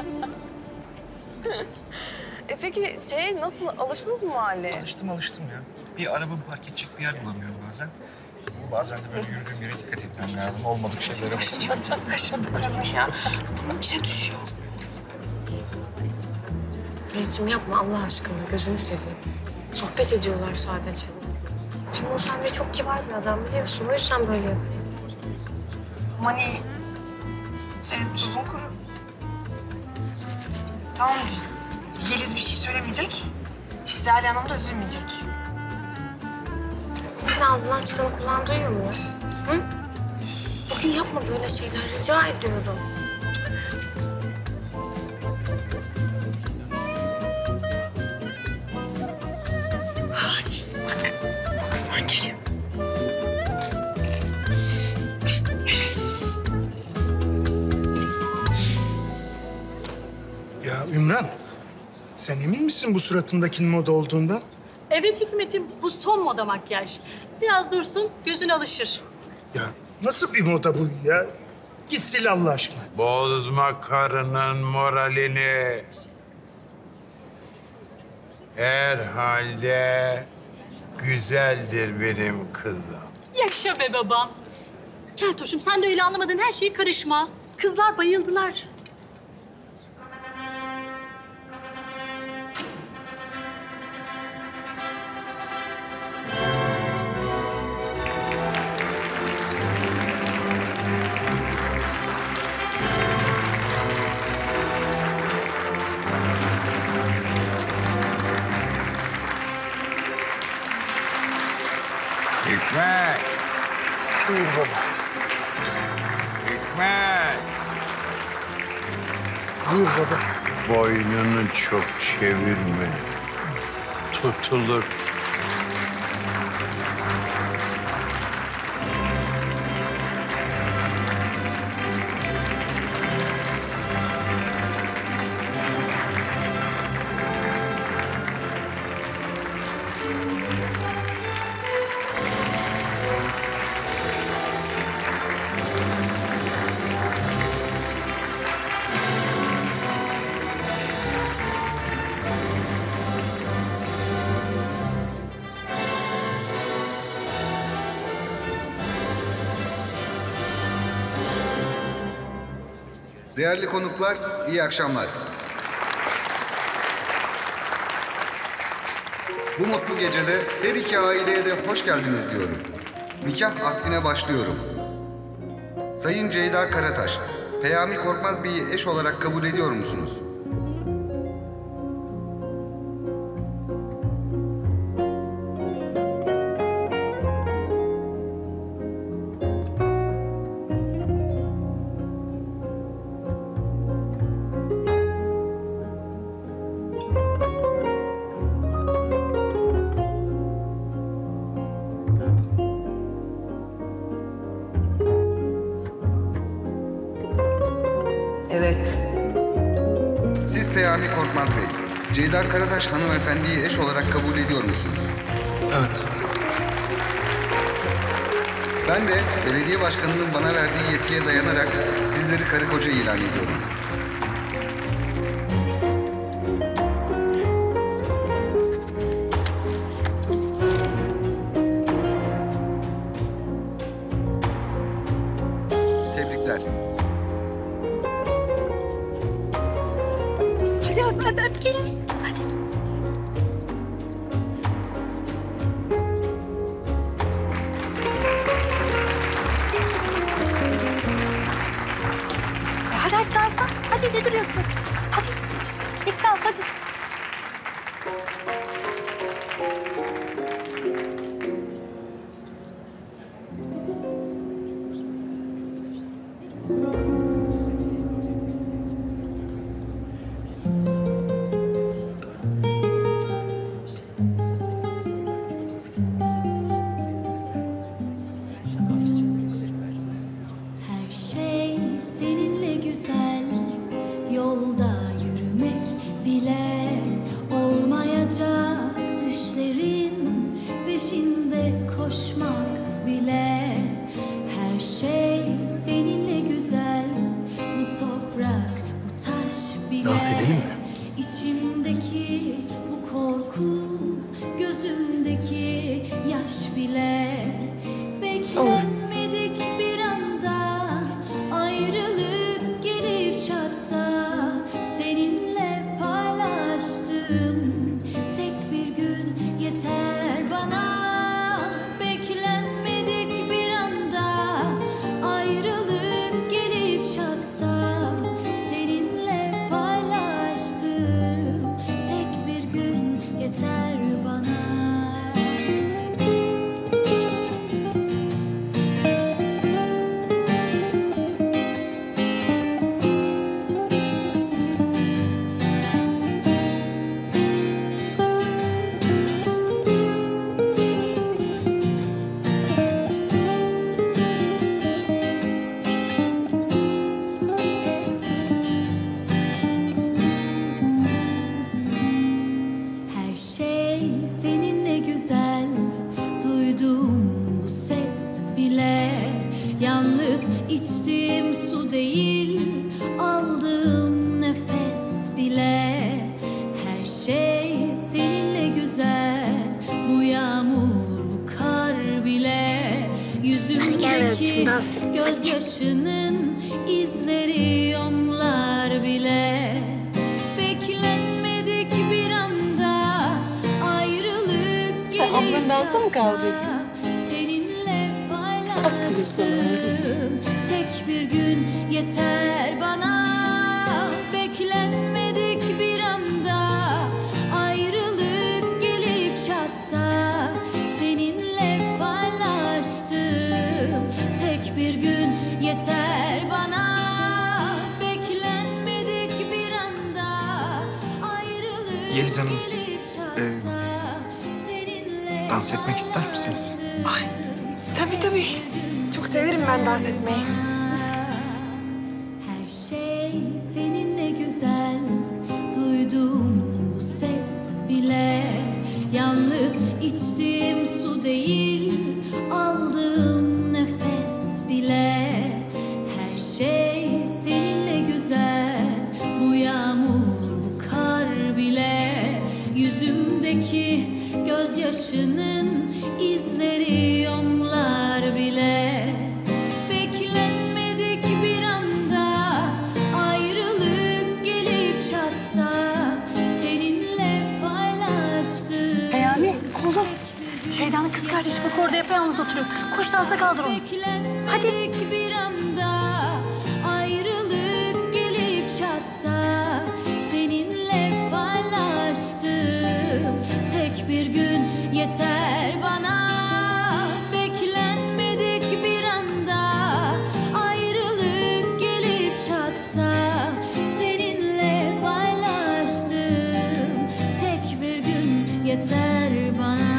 Peki nasıl, alıştınız mı mahalleye? Alıştım ya. Bir arabamı park edecek bir yer bulamıyorum bazen. Bazen de böyle yürüdüğüm yere dikkat etmem lazım. Olmadık şeylere basıyorum. Kaşındık ya. Bir şey düşüyor. Bezciğim yapma Allah aşkına, gözünü seveyim. Sohbet ediyorlar sadece. Hem o sen de çok kibar bir adam biliyorsun. O yüzden böyle yapıyor. Mani, senin tuzun kuru. Tamam, Yeliz bir şey söylemeyecek. Zade Hanım da üzülmeyecek. Senin ağzından çıkanı kulağın duyuyor mu ya? Hı? Bugün yapma böyle şeyler, rica ediyorum. İşte bak, babanlar geliyor. Ya Ümran, sen emin misin bu suratındakinin moda olduğundan? Evet Hikmet'im, bu son moda makyaj. Biraz dursun, gözün alışır. Ya nasıl bir moda bu ya? Git sil Allah aşkına. Bozma karının moralini. Herhalde güzeldir benim kızım. Yaşa be babam. Keltoş'um sen de öyle anlamadın her şeye karışma. Kızlar bayıldılar. Hikmet, Buyur baba. Hikmet. Buyur baba. Boynunu çok çevirme. Tutulur. Değerli konuklar, iyi akşamlar. Bu mutlu gecede her iki aileye de hoş geldiniz diyorum. Nikah akdine başlıyorum. Sayın Ceyda Karataş, Peyami Korkmaz Bey'i eş olarak kabul ediyor musunuz? Evet. Siz Peyami Korkmaz Bey, Ceyda Karataş hanımefendiyi eş olarak kabul ediyor musunuz? Evet. Ben de belediye başkanının bana verdiği yetkiye dayanarak sizleri karı koca ilan ediyorum. Tebrikler. Hadi öp gelin. Hadi. Hadi dansa. Hadi ne duruyorsunuz? Hadi. İlk dans hadi. Her şey seninle güzel, yolda yürümek bile olmayacak, düşlerin peşinde koşmak bile. Her şey seninle güzel, bu toprak, bu taş bile. Dans edelim mi? İçimdeki bu korku, gözümdeki yaş bile. Beklenmedik bir anda ayrılık gelip çatsa, seninle paylaştım tek bir gün yeter bana. Beklenmedik bir anda ayrılık gelip çatsa, seninle paylaştım tek bir gün yeter bana. Her şey seninle güzel, duydum bu ses bile. Yalnız içtiğim su değil, aldığım nefes bile. Her şey seninle güzel, bu yağmur, bu kar bile. Yüzümdeki gözyaşının izleri onlar bile. Beklenmedik bir anda ayrılık gelip ablanın dansa mı kaldı? seninle paylaştım tek bir gün yeter bana. Beklenmedik bir anda ayrılık gelip çatsa, seninle paylaştım tek bir gün yeter bana. Beklenmedik bir anda ayrılık Yeliz Hanım, gelip çatsa, seninle dans etmek ister misiniz? Tabii. Çok severim ben dans etmeyi. Her şey seninle güzel, duydum bu ses bile. Yalnız içtiğim su değil, aldığım nefes bile. Her şey seninle güzel, bu yağmur, bu kar bile. Yüzümdeki gözyaşının izleri onlar bile. Beklenmedik bir anda ayrılık gelip çatsa, seninle paylaştım. Peyami, oğlum. Şeyda'nın kız kardeşi bak orada yapayalnız oturuyor. Koş dansa kaldır onu. Beklenmedik bir anda ayrılık gelip çatsa, seninle paylaştım tek bir gün yeter bana. Beklenmedik bir anda ayrılık gelip çatsa, seninle paylaştım tek bir gün yeter bana.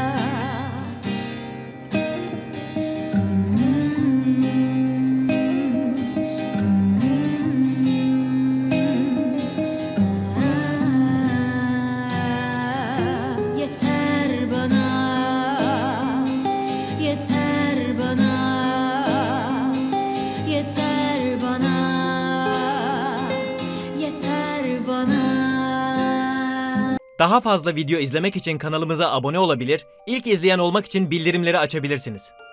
Yeter bana, yeter bana, yeter bana, yeter bana. Daha fazla video izlemek için kanalımıza abone olabilir, ilk izleyen olmak için bildirimleri açabilirsiniz.